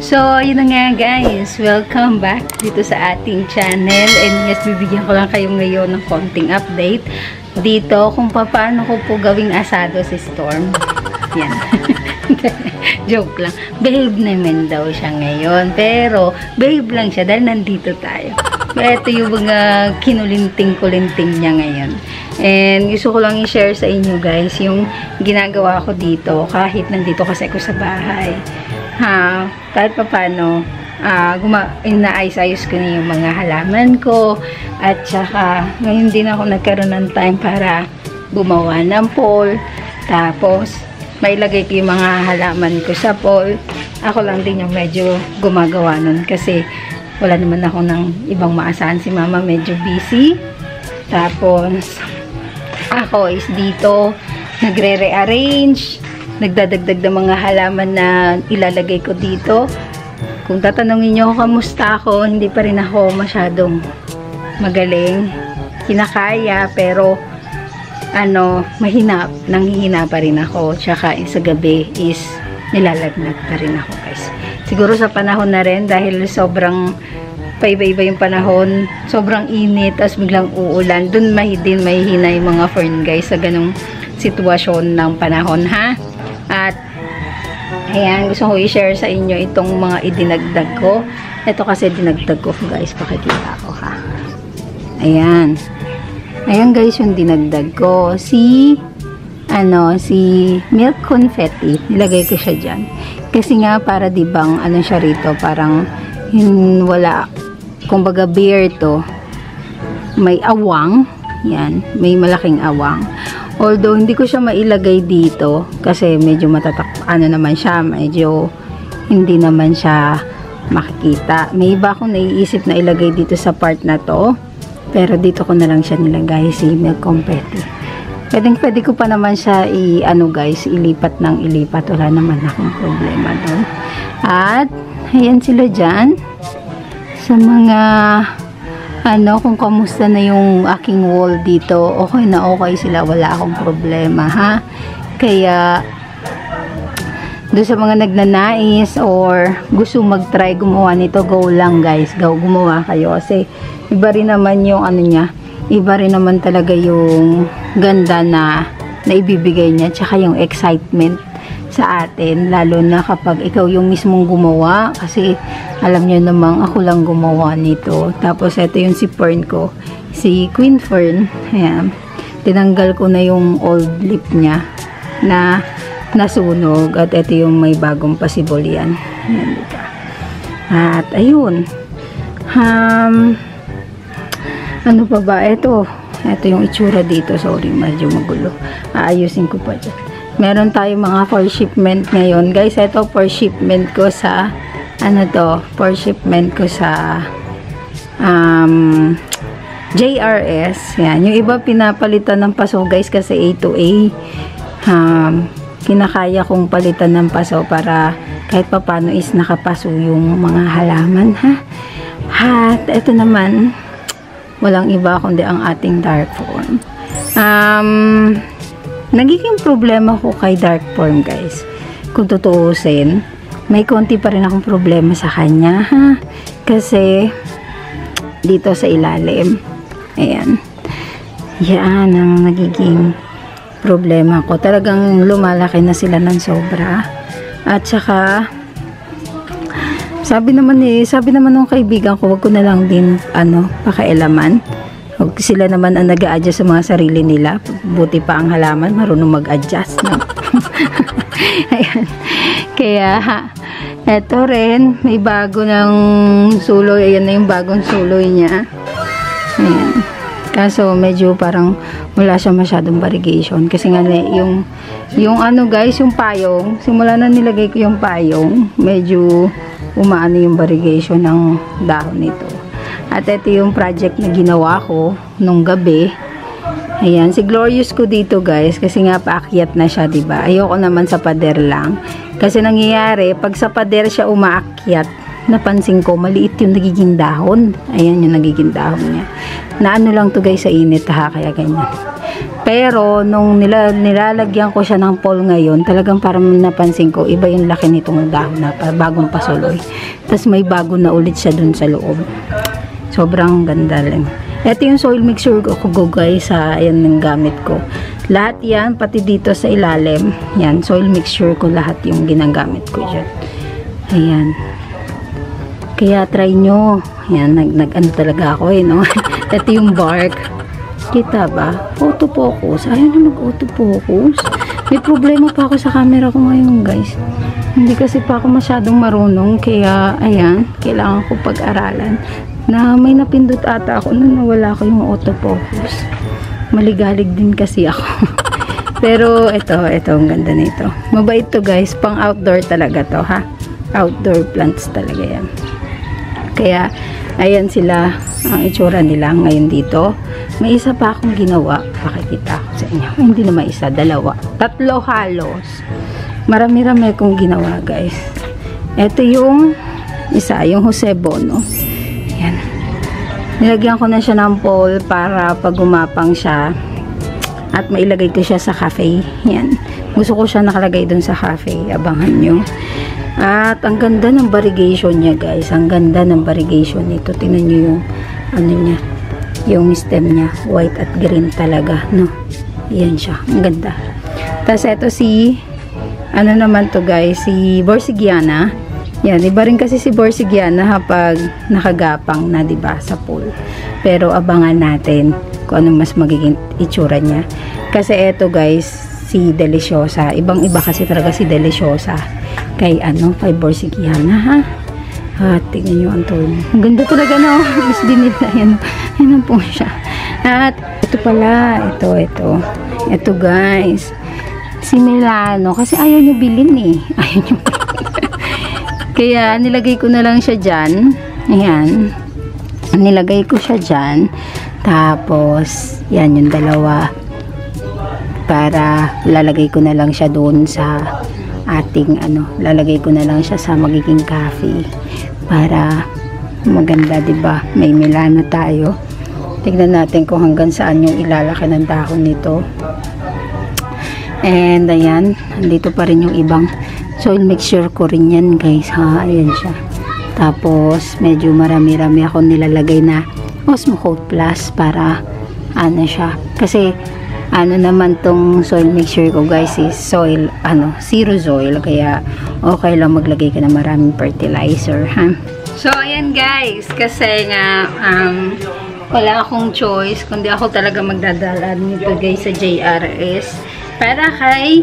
So, yun na nga guys. Welcome back dito sa ating channel. And yes, bibigyan ko lang kayo ngayon ng konting update dito kung paano ko po gawing asado si Storm. Yan. Joke lang. Babe naman daw siya ngayon. Pero, babe lang siya dahil nandito tayo. Ito yung mga kinulinting-kulinting niya ngayon. And gusto ko lang i-share sa inyo guys yung ginagawa ko dito kahit nandito kasi ako sa bahay. Kahit pa paano, inaayos-ayos ko na yung mga halaman ko. At saka, ngayon din ako nagkaroon ng time para gumawa ng pool. Tapos, mailagay ko yung mga halaman ko sa pool. Ako lang din yung medyo gumagawa nun kasi wala naman ako ng ibang maasahan. Si mama medyo busy. Tapos, ako is dito nagre-rearrange, nagdadagdag ng mga halaman na ilalagay ko dito. Kung tatanungin nyo kamusta ako, hindi pa rin ako masyadong magaling. Kinakaya, pero nanghihina pa rin ako. Tsaka sa gabi is nilalagnat pa rin ako guys. Siguro sa panahon na rin dahil sobrang paiba-iba yung panahon, sobrang init, tapos biglang uulan, dun mahihina yung mga fern guys sa ganong sitwasyon ng panahon ha. At ayan, gusto ko i-share sa inyo itong mga idinagdag ko. Ito kasi dinagdag ko guys, pakikita ko ha. Ayan. Ayan guys yung dinagdag ko. Si milk confetti. Nilagay ko siya dyan. Kasi nga para dibang siya rito, parang wala, kumbaga beer to, may awang, yan, may malaking awang. Although hindi ko siya mailagay dito kasi medyo naman siya, medyo hindi naman siya makikita. May iba akong naiisip na ilagay dito sa part na to, pero dito ko na lang siya nilagay, si milk confetti. Pwede ko pa naman siya ilipat ng ilipat, wala naman akong problema doon. At ayan sila dyan sa mga kung kamusta na yung aking wall dito, okay na okay sila, wala akong problema ha. Kaya doon sa mga nagnanais or gusto mag-try gumawa nito, go lang guys, gumawa kayo kasi iba rin naman yung iba rin naman talaga yung ganda na ibibigay niya, tsaka yung excitement sa atin, lalo na kapag ikaw yung mismong gumawa, kasi alam nyo namang ako lang gumawa nito. Tapos ito yung si fern ko, si queen fern, ayan, tinanggal ko na yung old leaf niya na nasunog, at ito yung may bagong pasibol yan. Ayan, diba? At ayun, ano pa ba? Ito yung itsura dito. Sorry, medyo magulo. Aayusin ko pa dyan. Meron tayong mga for shipment ngayon. Guys, ito for shipment ko sa for shipment ko sa JRS. Yan. Yung iba pinapalitan ng paso guys kasi A to A. Kinakaya kong palitan ng paso para kahit papano is nakapaso yung mga halaman ha. At ito naman, walang iba kundi ang ating dark form. Nagiging problema ko kay dark form guys, kung tutuusin, may konti pa rin akong problema sa kanya ha, kasi dito sa ilalim, ayan, yan ang nagiging problema ko. Talagang lumalaki na sila ng sobra. At saka sabi naman ng kaibigan ko, wag ko na lang din pakialaman. Huwag sila naman ang nag-a-adjust sa mga sarili nila. Buti pa ang halaman, marunong mag-adjust. No? Ayan. Kaya, eto rin, may bago ng suloy. Ayan na yung bagong suloy niya. Ayan. Kaso, medyo parang wala siya masyadong variegation. Kasi nga, yung guys, yung payong, simula na nilagay ko yung payong, medyo umaano yung variegation ng dahon nito. At ito yung project na ginawa ko nung gabi. Ayan, si Glorious ko dito guys, kasi nga paakyat na siya, diba? Ayoko naman sa pader lang. Kasi nangyayari, pag sa pader siya umaakyat, napansin ko, maliit yung nagiging dahon. Ayan yung nagiging dahon niya. Na lang to guys sa init ha, kaya ganyan. Pero, nung nilalagyan ko siya ng pole ngayon, talagang parang napansin ko, iba yung laki nitong dahon na bagong pasuloy. Tapos may bago na ulit siya dun sa loob. Sobrang ganda lang. Ito yung soil mixture ko guys, ayan yung gamit ko. Lahat yan, pati dito sa ilalim, yan, soil mixture ko lahat yung ginagamit ko dyan. Ayan. Kaya try nyo. Yan, nag-ano talaga ako no? Ito yung bark. Kita ba? Autofocus. Ayaw na mag-autofocus. May problema pa ako sa camera ko ngayon guys. Hindi kasi pa ako masyadong marunong. Kaya, ayan, kailangan ko pag-aralan. Na may napindot ata ako nung nawala ko yung autofocus. Maligalig din kasi ako. Pero ito ang ganda nito. Mabait to guys, pang outdoor talaga to ha. Outdoor plants talaga yan. Kaya ayan sila ang itsura nila ngayon dito. May isa pa akong ginawa, pakikita ko sa inyo. Hindi na may isa, dalawa. 3 halos. Marami-rami akong ginawa guys. Ito yung isa, yung Jose Bono. Yan. Nilagyan ko na siya ng pole para pag gumapang siya at mailagay ko siya sa cafe. Yan. Gusto ko siya nakalagay dun sa cafe. Abangan nyo. At ang ganda ng variegation niya guys. Ang ganda ng variegation nito. Tingnan nyo yung ano niya. Yung stem niya. White at green talaga. No? Yan siya. Ang ganda. Tapos ito si ano naman to guys. Si Borsigiana. Yan, iba rin kasi si Borsigiana kapag nakagapang na, diba, sa pool. Pero abangan natin kung anong mas magiging itsura niya. Kasi eto guys, si Deliciosa. Ibang-iba kasi talaga si Deliciosa. Kay kay Borsigiana, ha? At tingnan nyo ang tono. Ang ganda talaga, no? Mas binita, yan. Yan po siya. At ito pala, ito. Ito guys. Si Milano. Kasi ayaw nyo bilhin eh. Ayaw nyo bilhin. Kaya, nilagay ko na lang siya dyan. Ayan. Nilagay ko siya dyan. Tapos, yan yung dalawa. Para, lalagay ko na lang siya doon sa ating, lalagay ko na lang siya sa magiging cafe. Para, maganda, diba? May Milano tayo. Tignan natin kung hanggang saan yung ilalaki ng dahon nito. And, ayan. Andito pa rin yung ibang soil mixture ko rin yan guys ha, ayan siya. Tapos medyo marami-rami ako nilalagay na Osmocote Plus para siya, kasi naman tong soil mixture ko guys is soil, zero soil, kaya okay lang maglagay ka na maraming fertilizer ha. So ayan guys, kasi nga wala akong choice kundi ako talaga magdadala nito guys sa JRS para kay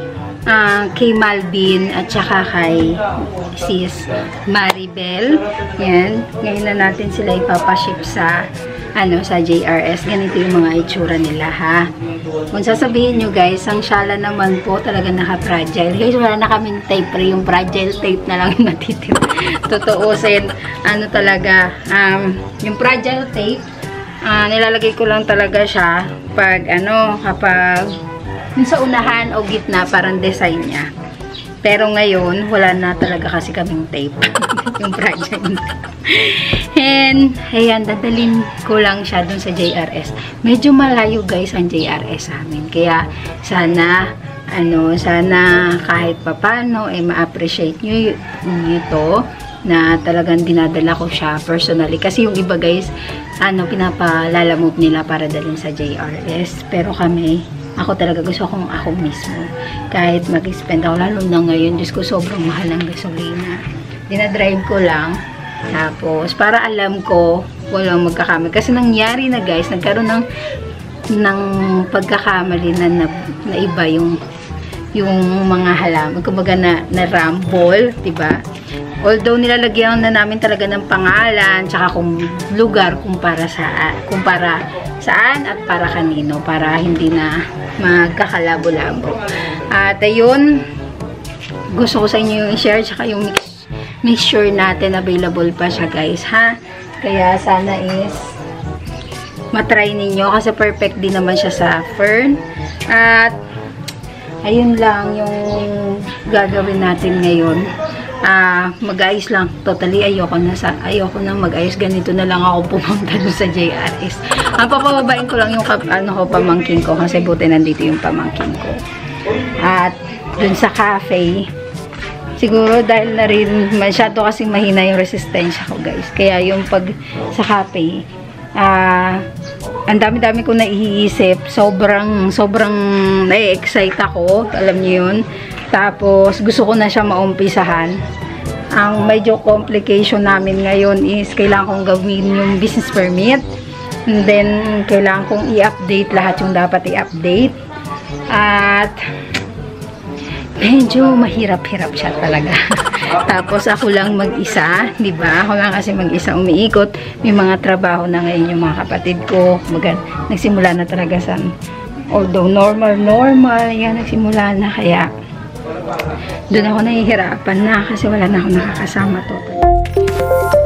Malvin at saka kay sis Maribel. Yan. Ngayon na natin sila ipapaship sa sa JRS. Ganito yung mga itsura nila ha. Kung sasabihin nyo guys, ang syala naman po talaga naka-fragile. Guys, wala na kaming tape. Yung fragile tape na lang yung natitira. Tutuusin. Talaga. Yung fragile tape, nilalagay ko lang talaga siya pag kapag sa unahan o gitna, parang design niya. Pero ngayon, wala na talaga kasi kaming tape. Yung fragile tape. And, ayan, dadalhin ko lang siya dun sa JRS. Medyo malayo guys ang JRS sa amin. Kaya, sana, sana kahit papano, ma-appreciate nyo ito na talagang dinadala ko siya personally. Kasi yung iba guys, pinapalalamove nila para dalhin sa JRS. Pero kami, ako talaga gusto kong ako mismo. Kahit mag-spend ako, lalo na ngayon, Diyos ko, sobrang mahal ng gasolina. Dinadrive ko lang. Tapos, para alam ko, walang magkakamali. Kasi nangyari na guys, nagkaroon ng pagkakamali na iba yung mga halaman. Kumbaga na rumble, diba? Although nilalagyan na namin talaga ng pangalan, tsaka kung lugar, kumpara saan at para kanino, para hindi na magkakalabo-labo. At ayun, gusto ko sa inyo yung i-share, tsaka yung mixture natin, available pa siya guys ha. Kaya sana is matry ninyo kasi perfect din naman siya sa fern. At ayun lang yung gagawin natin ngayon. mag-ayos lang. Totally ayoko na mag-ayos. Ganito na lang ako pumunta dun sa JRS. Ang papababain ko lang yung pamangkin ko kasi buti nandito yung pamangkin ko. At dun sa cafe, siguro dahil na rin masyado kasing mahina yung resistensya ko, guys. Kaya yung pag sa cafe, ang dami-dami ko naiisip. Sobrang na-excite ako. Alam niyo yun. Tapos, gusto ko na siya maumpisahan. Ang medyo complication namin ngayon is kailangan kong gawin yung business permit. And then, kailangan kong i-update lahat yung dapat i-update. At, medyo mahirap-hirap siya talaga. Tapos, ako lang mag-isa. Diba? Ako lang kasi mag-isa umiikot. May mga trabaho na ngayon yung mga kapatid ko. Nagsimula na talaga sa, although normal, yan, nagsimula na. Kaya, doon ako nahihirapan na kasi wala na ako nakakasama totally.